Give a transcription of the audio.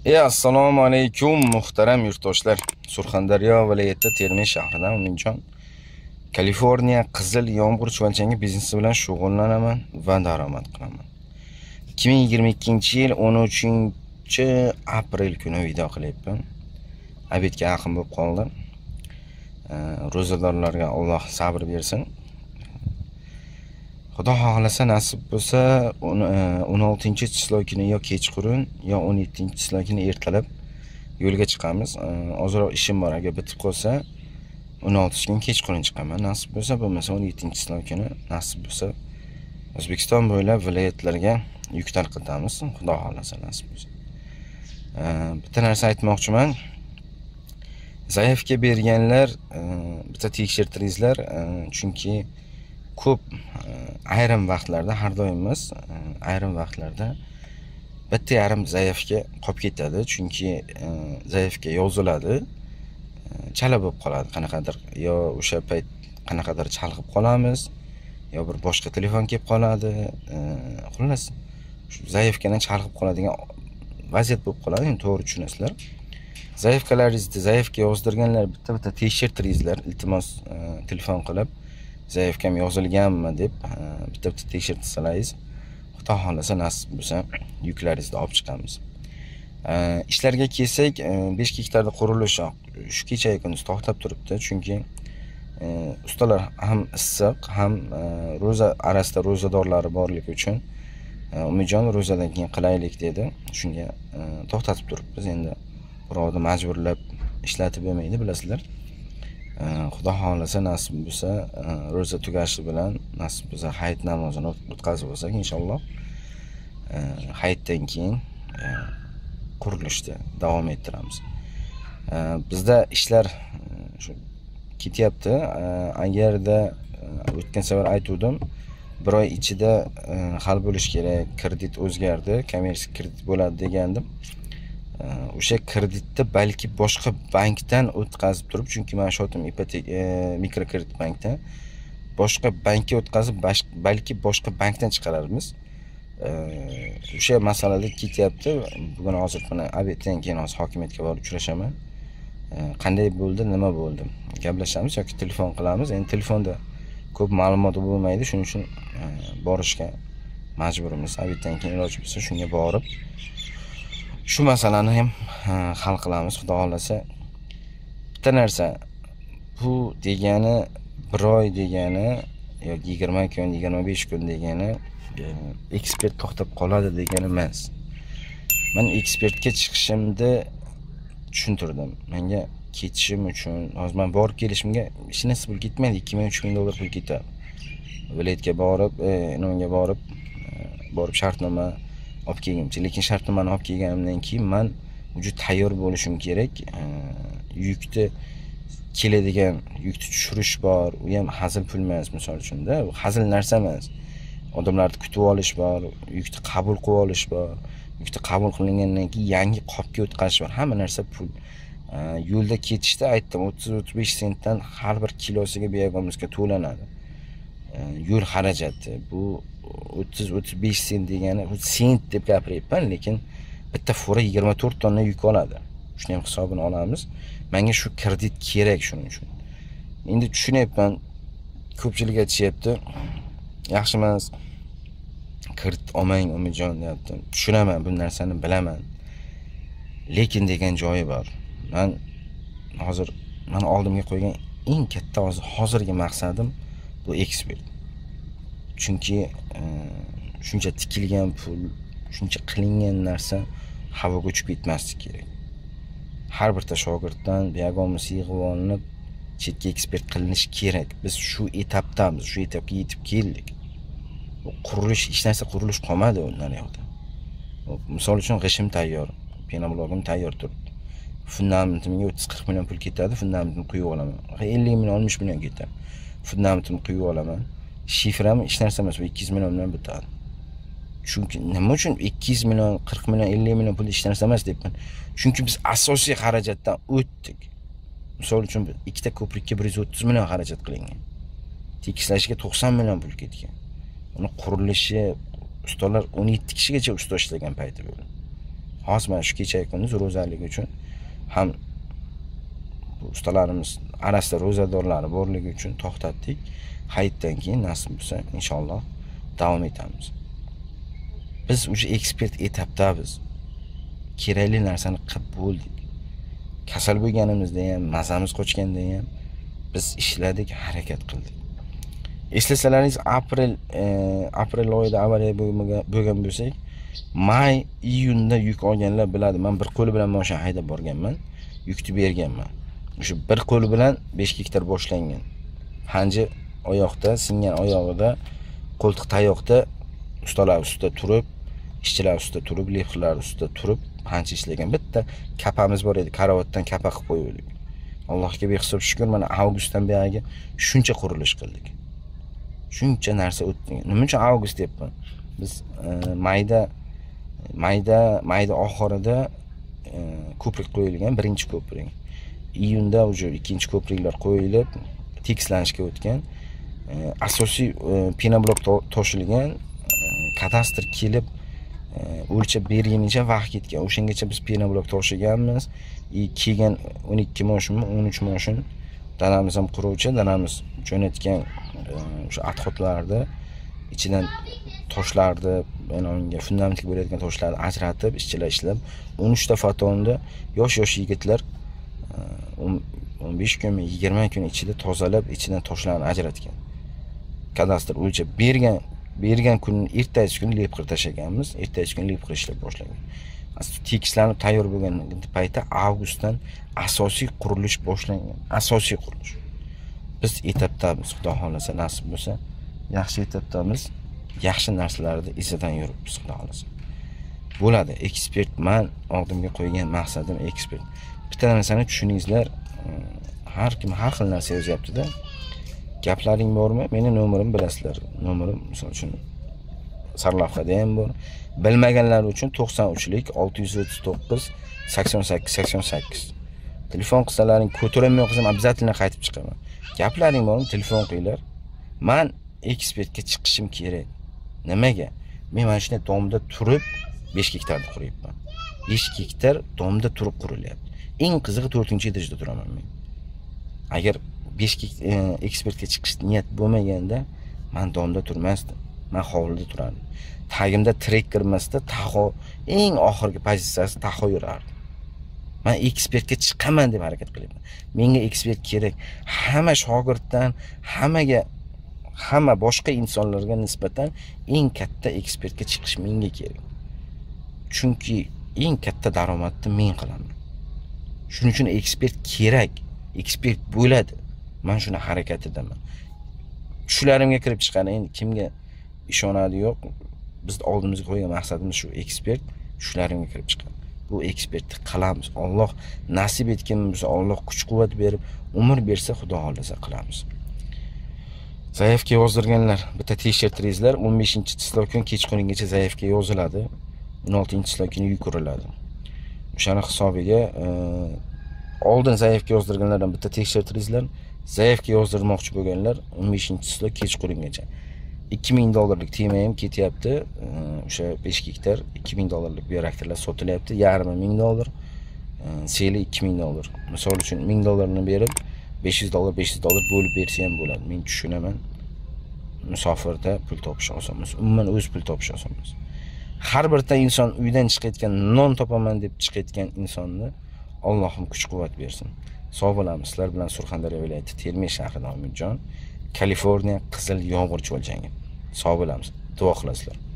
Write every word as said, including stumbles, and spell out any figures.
E, assalomu alaykum muhtaram yurtdoshlar. Surxondaryo viloyati Termiz shahridan Uminjon. Kaliforniya qizil yomg'ir chuvalchangi biznesi bilan shug'ullanaman va daromad qilaman. ikki ming yigirma ikkinchi yil o'n uchinchi aprel kuni video qilyapman. Abedga yaqin bo'lib qoldi. Ro'zadorlarga Alloh sabr bersin. Xudo xohlasa nasib bo'lsa o'n oltinchi chislo kuni yo kechqurun yo o'n yettinchi chislo kuni ertalab yo'lga chiqamiz. Ozroq ishim bor, agar bitib qolsa o'n oltinchi kuni kechqurun chiqaman. Nasib bo'lsa, bo'lmasa o'n yettinchi chislo kuni nasib bo'lsa O'zbekiston bo'ylab viloyatlarga yuk tarqatamiz. Xudo xohlasa nasib bo'lsa. Bitta narsa aytmoqchiman. Zaifga berganlar bitta tekshirtiringizlar, chunki ko'p ayrim vaqtlarda, har doim emas, ayrim vaqtlarda bitta yarim zaifga qolib ketadi, chunki zaifga yoziladi, chala bo'lib qoladi. Qanaqadir yo o'sha payt qanaqadir chalg'ib qolamiz, yo bir boshqa telefon kelib qoladi. Xullas, shu zaifgadan chalg'ib qoladigan vaziyat bo'lib qoladi. Endi to'g'ri tushunasizlar. Zaifkalaringizni zaifga yozdirganlar bitta-bitta tekshirtiringizlar, iltimos telefon qilib zaifkam yozilganmi deb bitta-bitta tekshirtirsalaringiz, Xudo xohlasa nasib bo'lsa yuklaringizni olib chiqamiz. Ishlarga kelsak, besh gektarda qurilish shu kecha kunduz to'xtab turibdi, chunki ustalar ham issiq, ham ro'za arasida ro'zadorlari borligi uchun Umijon ro'zadan keyin qilaylik dedi. Shunga to'xtatib turibmiz. Endi birovni majburlab ishlatib bermaydi, bilasizlar. Xudo xohlasa nasib bo'lsa ro'za tugashi bilan nasib bo'lsa hayit namozini o'tkazib olsak inshaalloh, hayitdan keyin qurilishni davom ettiramiz. Bizda ishlar shu ketyapti. Agarda o'tgan safar aytuvdim, bir oy ichida hal bo'lish kerak, kredit o'zgardi, kommersiya kredit bo'ladi degandim. O'sha kreditni balki boshqa bankdan o'tkazib turib, chunki men shotim ipotek mikrokredit bankdan, boshqa bankka o'tkazib balki boshqa bankdan chiqararmiz. O'sha masalada ketyapti. Bugun hozir buni abetdan keyin hozir hokimiyatga borib uchrashaman. Qanday bo'ldi, nima bo'ldi gaplashamiz yoki telefon qilamiz. Endi telefonda ko'p ma'lumot bo'lmaydi, shuning uchun borishga majburmiz. Abetdan keyin iloji bo'lsa shunga borib shu masalani ham hal qilamiz, Xudo xohlasa. Bitta narsa, bu degani bir oy degani yoki yigirma kun, yigirma besh kun degani ekspert to'xtab qoladi degani emas. Men ekspertga chiqishimda tushuntirdim. Menga ketishim uchun, hozir men borib kelishimga hech narsa pul ketmaydi, ikki ming uch ming dollar pul ketadi. Viloyatga borib, nonga borib, borib shartnoma olib kelgimchi, lekin shartnomani olib kelganimdan keyin men juda tayyor bo'lishim kerak. Yukni keladigan, yukni tushirish bor, u ham hazil pul emas, misol uchun-da, u hazil narsa emas. Odamlarni kutib olish bor, yukni qabul qilib olish bor, yukni qabul qilingandan keyin yangi qopga o'tkazish bor. Hamma narsa pul. Yo'lda ketishda aytdim, o'ttiz o'ttiz besh sentdan har bir kilosiga biyagomizga to'lanadi. Yo'l xarajati bu o'ttiz o'ttiz besh sent degani, sent deb gapiryapman, lekin bitta fura yigirma to'rt tonna yuk oladi. Shuni ham hisobini olamiz. Menga shu kredit kerak, shuning uchun. Endi tushunyapman, ko'pchilik aytishyapti, yaxshi emas, kredit olmang Umijon deyapti. Tushunaman, bu narsani bilaman. Lekin degan joyi bor. Men hozir men oldimga qo'ygan eng katta hozirgi maqsadim bu ekspert. Chunki shuncha tikilgan pul, shuncha qilingan narsa havoga uchib ketmasligi kerak. Har bir shogirddan buyog'imiz yig'ib olinib, chetga ekspert qilinishi kerak. Biz shu etapdamiz, shu etapga yetib keldik. Qurilish, hech narsa qurilish qolmadi undan yoqda. Misol uchun g'ishim tayyor, penoblogim tayyor turibdi. Fundamentimga o'ttiz qirq million pul ketadi, fundamentni quyib olaman. ellik million, oltmish million ketadi. Fundamentni quyib olaman. Shifram hech narsa emas, ikki yuz million bilan bitadi. Chunki nima uchun ikki yuz million, qirq million, ellik million pul hech narsa emas deyapman. Chunki biz asosiy xarajatdan o'tdik. Misol uchun ikkita ko'prikka bir yuz o'ttiz million xarajat qilingan. Tekislashga to'qson million pul ketgan. Uni qurilishi ustalar o'n yetti kishigacha usta ishlagan payti bo'ldi. Hozir mana shu kecha kunduz ro'zaligi uchun ham bu ustalarimiz arasida ro'zadorlari borligi uchun to'xtatdik. Hayitdan keyin nasib bo'lsa inshaalloh davom etamiz. Biz o'sha ekspert etapdamiz. Kerakli narsani qilib bo'ldik. Kasal bo'lganimizda ham, mazamiz qochganda ham biz ishladik, harakat qildik. Eslasalaringiz, aprel aprel oyida avariya bo'lgan bo'lsak, may, iyunda yuk olganlar biladi. Men bir qo'li bilan mashina haydab borganman, yukni berganman. O'sha bir qo'li bilan besh gektar boshlangan. Panji oyoqda, singan oyog'ida, qo'ltiq tayoqda ustalar ustida turib, ishchilar ustida turib, liflar ustida turib pancha ishlagan. Bitta kapamiz bor edi, karavotdan kapa qilib qo'ydik. Allohga behisob shukr, mana avgustdan beri shuncha qurilish qildik. Shuncha narsa o'tdi. Nima uchun avgust deyapman? Biz mayda mayda mayda oxirida ko'prik qo'yilgan, birinchi ko'prik. Iyunda уже ikkinchi ko'priklar qo'yilib, tekislanishga o'tgan. Asosiy pinoblok to'shilgan, kadastr kelib o'lchab berganicha vaqt ketgan. O'shangacha biz pinoblok to'shiganmiz. Kelgan o'n ikki moshinmi, o'n uch moshin danamiz ham quruvchi, danamiz jo'natgan o'sha atxotlarni ichidan toshlarni, yana unga fundamentga bo'ladigan toshlarni ajratib, ishchilar ishlab, o'n uch ta fotonda yosh-yosh yigitlar o'n besh kun, yigirma kun ichida tozalab, ichidan toshlarni ajratgan. Kadastr o'lchab bergan, bergan kunning ertasi kuni lepqir tashaganmiz, ertasi kuni lepqir ishlab boshlagan. Tekislanib tayyor bo'lgan paytda avgustdan asosiy qurilish boshlangan. Asosiy qurilish. Biz etapdamiz, xudo xolasa, nasib bo'lsa, yaxshi etapdamiz. Yaxshi narsalarni izidan yuribmiz, xudo xolasa. Bo'ladi, ekspert. Men oldimga qo'ygan maqsadim ekspert. Bitta narsani tushuningizlar, har kim har xil narsa yozyapti-da. Gaplaring bormi? Meni nomerim bilasizlar. Nomerim, misol uchun sarlavhada ham bor. Bilmaganlar uchun to'qson uchlik olti yuz o'ttiz to'qqiz sakson sakkiz sakson sakkiz. Telefon qilsalaring, ko'tarolmay qolsam, обязательно qaytib chiqaman. Gaplaring bormi? Telefon qilinglar. Men ekspertga chiqishim kerak. Nimaga? Men mana shunday domda turib besh gektarni quryapman. besh gektar domda turib qurilyapti. Eng qizig'i to'rtinchi etajda turaman men. Agar besh ekspertga chiqish niyat bo'lmaganda, men domda turmasdim. Men hovlida turardim. Tagimda trek kirmasda, taho eng oxirgi pozitsiyasi taho yurardi. Men ekspertga chiqaman deb harakat qilyapman. Menga ekspert kerak. Hamma shogirddan, hammaga, hamma boshqa insonlarga nisbatan eng katta ekspertga chiqish menga kerak. Chunki eng katta daromadni men qilaman. Shuning uchun ekspert kerak. Ekspert bo'ladi. Men shuni harakat etaman. Tushlarimga kirib chiqqan, endi kimga ishonadi yo'q. Biz oldimizga qo'ygan maqsadimiz shu, ekspert tushlarimga kirib chiqqan. Bu ekspertni qilamiz. Alloh nasib etgan bo'lsa, Alloh kuch-quvvat berib, umr bersa, Xudo xolasa qilamiz. Zaifga yozdirganlar, bitta tekshirtiringizlar. o'n beshinchi chislov kun kechqurungacha zaifga yoziladi. o'n oltinchi chislov kuni yukuriladi. O'shani hisobiga oldin zaifga yozdirganlardan bitta tekshirtiringizlar. Zaifga yozdirmoqchi bo'lganlar o'n beshinchi chislov kechqurungacha. ikki ming dollarlik tema ham ketyapti. O'sha besh gektar ikki ming dollarlik bioreaktorlar sotilyapti. Yarmi ming dollar, seli ikki ming dollar. Misol uchun ming dollarni berib besh yuz dollar besh yuz dollar bo'lib bersa ham bo'ladi. Men tushunaman. Musofirda pul topish oson emas. Umuman o'z pul topish oson emas. Har bir inson uydan chiqayotgan, non topaman deb chiqayotgan insonni Allohim kuch-quvvat bersin. Sog' bo'lamiz. Sizlar bilan Surxondaryo viloyati Termiz shahridan Umidjon, Kaliforniya qizil yomg'ir cho'ljangi. Sog' bo'lamiz. Duo qilasizlar.